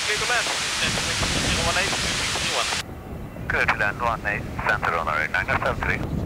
clear to land. 018, 2631. Clear to land 18, center on our 973.